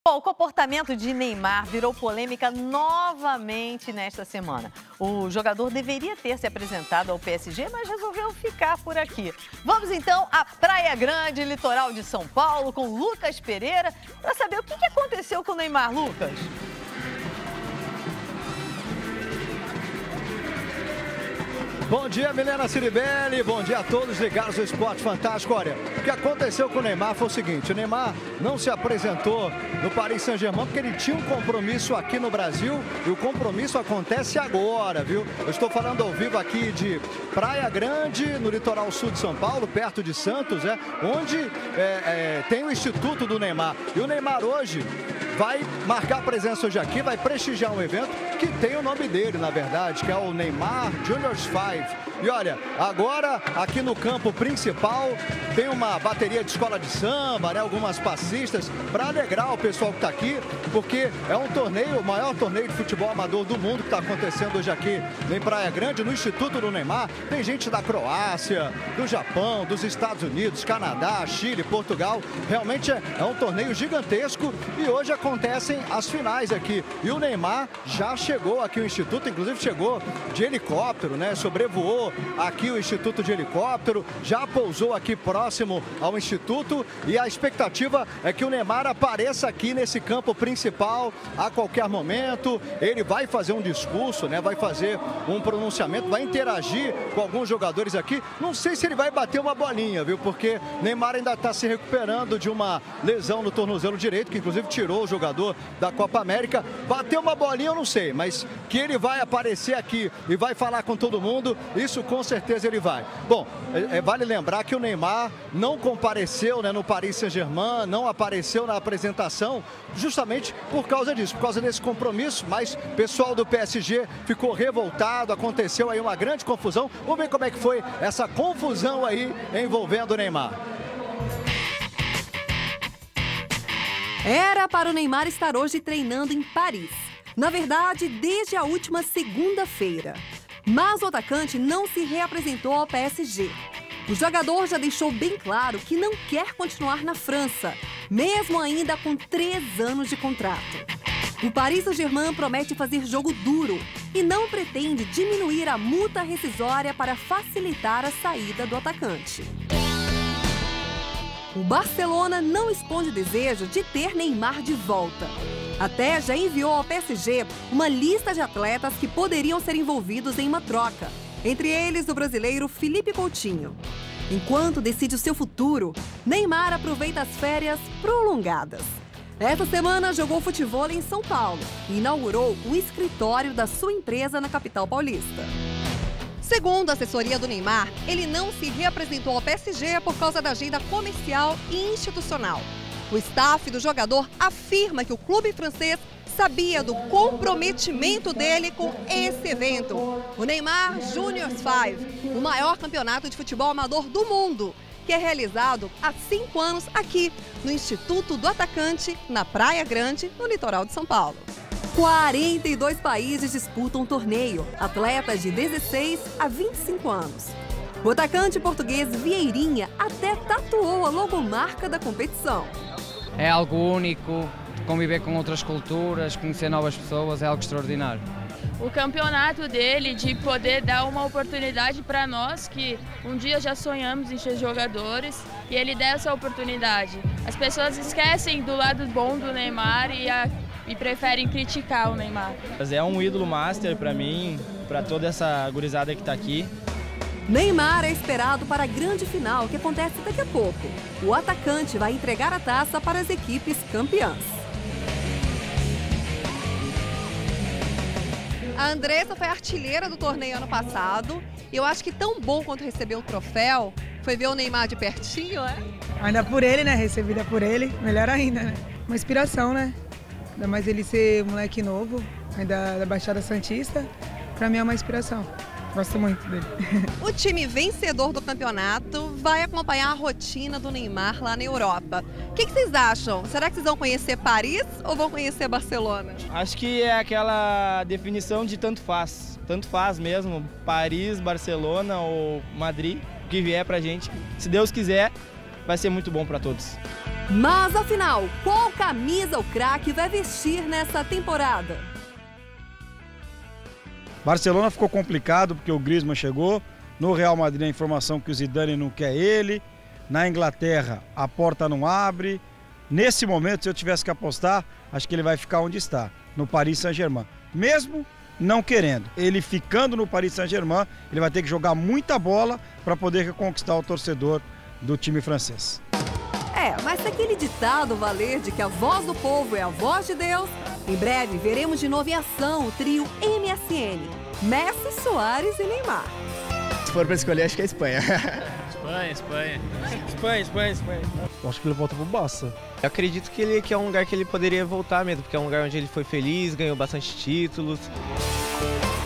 Bom, o comportamento de Neymar virou polêmica novamente nesta semana. O jogador deveria ter se apresentado ao PSG, mas resolveu ficar por aqui. Vamos então à Praia Grande, litoral de São Paulo, com Lucas Pereira, para saber o que aconteceu com o Neymar. Lucas. Bom dia, Milena Ciribelli, bom dia a todos ligados ao Esporte Fantástico. Olha, o que aconteceu com o Neymar foi o seguinte: o Neymar não se apresentou no Paris Saint-Germain porque ele tinha um compromisso aqui no Brasil e o compromisso acontece agora, viu? Eu estou falando ao vivo aqui de Praia Grande, no litoral sul de São Paulo, perto de Santos, onde tem o Instituto do Neymar. E o Neymar hoje vai marcar presença hoje aqui, vai prestigiar um evento que tem o nome dele, na verdade, que é o Neymar Juniors 5. E olha, agora aqui no campo principal tem uma bateria de escola de samba, algumas passistas, para alegrar o pessoal que está aqui, porque é um torneio, o maior torneio de futebol amador do mundo que está acontecendo hoje aqui em Praia Grande, no Instituto do Neymar. Tem gente da Croácia, do Japão, dos Estados Unidos, Canadá, Chile, Portugal. Realmente é um torneio gigantesco e hoje acontecem as finais aqui. E o Neymar já chegou aqui ao Instituto, inclusive chegou de helicóptero, sobrevoou aqui o Instituto de helicóptero, já pousou aqui próximo ao Instituto e a expectativa é que o Neymar apareça aqui nesse campo principal a qualquer momento. Ele vai fazer um discurso, vai fazer um pronunciamento, vai interagir com alguns jogadores aqui. Não sei se ele vai bater uma bolinha, viu? Porque Neymar ainda está se recuperando de uma lesão no tornozelo direito, que inclusive tirou o jogador da Copa América. Bater uma bolinha eu não sei, mas que ele vai aparecer aqui e vai falar com todo mundo, isso com certeza ele vai. Bom, vale lembrar que o Neymar não compareceu no Paris Saint-Germain, não apareceu na apresentação, justamente por causa disso, por causa desse compromisso, mas o pessoal do PSG ficou revoltado, aconteceu aí uma grande confusão. Vamos ver como é que foi essa confusão aí envolvendo o Neymar. Era para o Neymar estar hoje treinando em Paris. Na verdade, desde a última segunda-feira. Mas o atacante não se reapresentou ao PSG. O jogador já deixou bem claro que não quer continuar na França, mesmo ainda com 3 anos de contrato. O Paris Saint-Germain promete fazer jogo duro e não pretende diminuir a multa rescisória para facilitar a saída do atacante. O Barcelona não esconde desejo de ter Neymar de volta. Até já enviou ao PSG uma lista de atletas que poderiam ser envolvidos em uma troca. Entre eles, o brasileiro Felipe Coutinho. Enquanto decide o seu futuro, Neymar aproveita as férias prolongadas. Esta semana jogou futebol em São Paulo e inaugurou o escritório da sua empresa na capital paulista. Segundo a assessoria do Neymar, ele não se reapresentou ao PSG por causa da agenda comercial e institucional. O staff do jogador afirma que o clube francês sabia do comprometimento dele com esse evento, o Neymar Juniors 5, o maior campeonato de futebol amador do mundo, que é realizado há 5 anos aqui no Instituto do Atacante, na Praia Grande, no litoral de São Paulo. 42 países disputam o torneio, atletas de 16 a 25 anos. O atacante português Vieirinha até tatuou a logomarca da competição. É algo único, conviver com outras culturas, conhecer novas pessoas, é algo extraordinário. O campeonato dele, de poder dar uma oportunidade para nós, que um dia já sonhamos em ser jogadores, e ele dá essa oportunidade. As pessoas esquecem do lado bom do Neymar e preferem criticar o Neymar. É um ídolo master para mim, para toda essa gurizada que está aqui. Neymar é esperado para a grande final, que acontece daqui a pouco. O atacante vai entregar a taça para as equipes campeãs. A Andressa foi artilheira do torneio ano passado. E eu acho que tão bom quanto receber o troféu foi ver o Neymar de pertinho, Ainda por ele, recebida por ele, melhor ainda, Uma inspiração, Ainda mais ele ser um moleque novo, ainda da Baixada Santista, pra mim é uma inspiração. Gosto muito dele. O time vencedor do campeonato vai acompanhar a rotina do Neymar lá na Europa. O que vocês acham? Será que vocês vão conhecer Paris ou vão conhecer Barcelona? Acho que é aquela definição de tanto faz. Tanto faz mesmo, Paris, Barcelona ou Madrid, o que vier pra gente. Se Deus quiser, vai ser muito bom para todos. Mas afinal, qual camisa o craque vai vestir nessa temporada? Barcelona ficou complicado porque o Griezmann chegou. No Real Madrid a informação que o Zidane não quer ele. Na Inglaterra a porta não abre. Nesse momento, se eu tivesse que apostar, acho que ele vai ficar onde está, no Paris Saint-Germain. Mesmo não querendo, ele ficando no Paris Saint-Germain, ele vai ter que jogar muita bola para poder reconquistar o torcedor do time francês. Mas se aquele ditado valer de que a voz do povo é a voz de Deus, em breve veremos de novo em ação o trio MSN, Messi, Suárez e Neymar. Se for para escolher, acho que é Espanha. Espanha. Acho que ele volta pro Barça. Eu acredito que é um lugar que ele poderia voltar mesmo, porque é um lugar onde ele foi feliz, ganhou bastante títulos.